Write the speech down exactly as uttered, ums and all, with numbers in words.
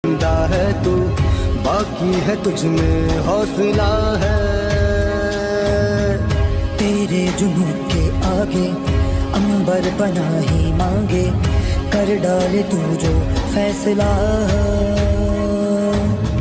जिंदा है तू, बाकी है तुझ में हौसला है। तेरे जुनून के आगे अंबर पनाही मांगे, कर डाले तू जो फैसला।